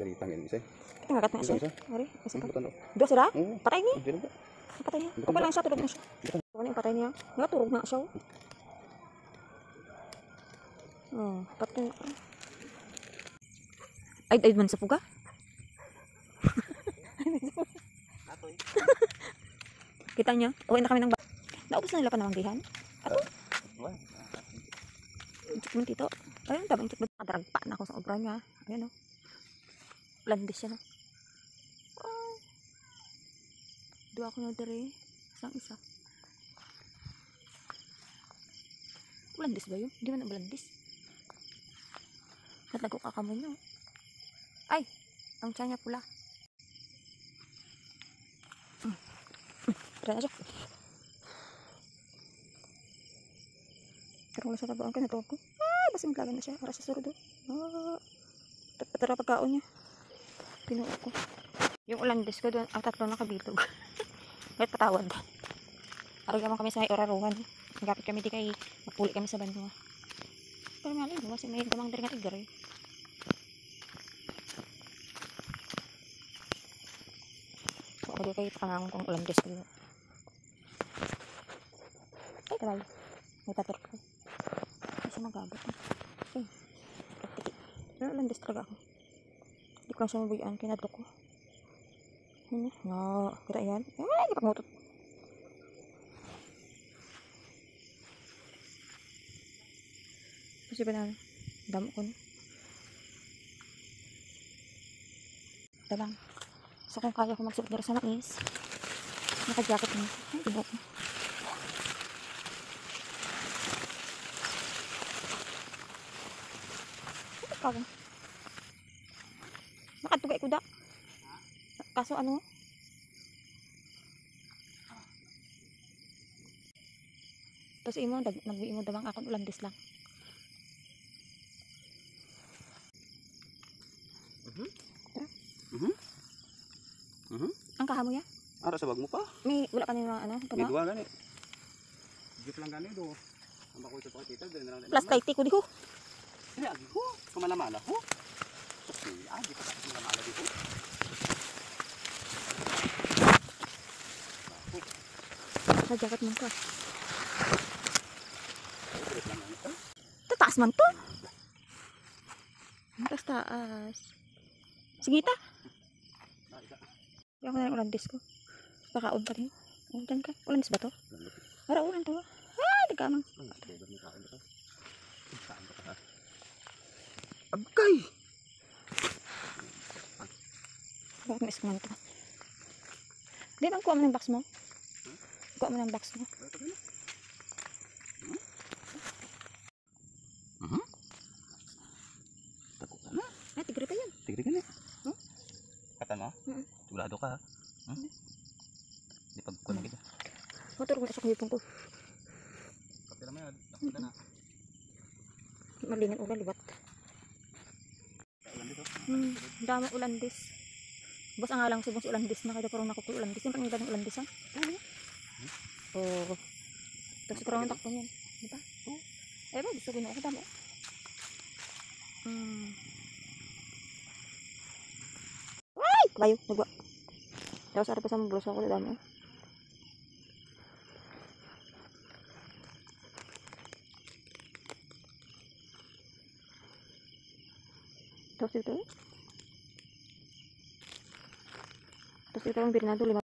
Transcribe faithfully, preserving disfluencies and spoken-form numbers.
Galitang yan isa. Kita ngagat na siya. Mari, isa pa. Butan. Dua sila? Oo. Patay ni. Diyan ba? Patay niya. Okay lang siya, tulog na siya. Ano yung patay niya? Nga, tulog na siya. Oh, patay. Ay, ay man sa puga. Kita niya. Uwi na kami ng ba. Naubos na nila pa namanggihan. Ato. Yung tito. Ayun, tabang tito. Nakadaragpa na ako sa obra niya. Ayun o. Landis siya no. Oh. Dua ako na dere. Isang isa. Landis ba yun? Hindi man ang landis. Natlago ka kamo niyo. Ay! Ang tiyan niya pula. Hmm. Tara na siya. Karong nasa tabuan ka na ko. Ah, basta maglagan na siya. Para sa surudo. Ah. Patara pagkaon niya. Pinuo ko. Yung ulandis ko doon, ang tatlo nakabilog. Kahit patawad. Aragaman kami sa may oraruhan. Nagapit kami di kay mapuli kami sa banyo. Pero malay mo, kasi may damang dari nga tigar eh. So, ako di kayo pangangon kong ulandis ko. Ay, kabay. May tatar ko. Kasi magagot. Eh, katiki. Pero ulandis talaga ako. Hindi ko lang siya mabuyaan. Kinadlo ko. Ano? No. Kita yan. Ay, ipapangutot. Kasi ba na damo ko na. Ito lang. So kung kaya ko magsuot na sa mais, naka-jacket na. Ay, ibo ko. Ito ka ba? Nakatugay ko da. Kaso ano? Tapos imo, nag-imo damang akong ulandis lang. Mhm. Tara. Mhm. Mhm. Ang kahamo ya? Ara sa bag mo pa. May wala ka nila ano? May duwa gani. Gip lang gani do. Ang bako ito pa kita din lang. Plus tighty ko di ho. Dili agi ho. Kumalamala ho. Okay, agi pa sa malamala di ho. Sa jacket mo ka. Tataas man to. Taas taas. Sige ta. Yung na yung ulandis ko. Pakaon pa rin. Ulan ka. Ulandis ba to? Para ulan to. Ay, nagkamang. Agkay! Bakit na iskuman to? Di ba, kuha mo ng box mo? Kuha mo ng box mo. Mhm. Tako ka na. Ay, tigre pa yan. Tigre ka na. Hmm? Katan mo? Hmm. Sigurado ka ha? Hmm? Di pagkukuha na kita. Motor ko na sa kuhipon ko. Kapira mo yun. Nakita na. Malingan ulan, liwat. Hmm, dami ulandis. Bos ang alang si Bos ulandis na kaya parang nakukuha ulandis. Yung pang iba ng ulandis ha? Ano? Oo. Tapos parang takpo niyan. Diba? Oo. Eh ba, gusto ko na ako dami. Hmm. Ay! Kabayo, nagwa. Tapos ara pa sa mga blusa ko na dami. Tapos dito. Tapos dito ang Bernardo lima.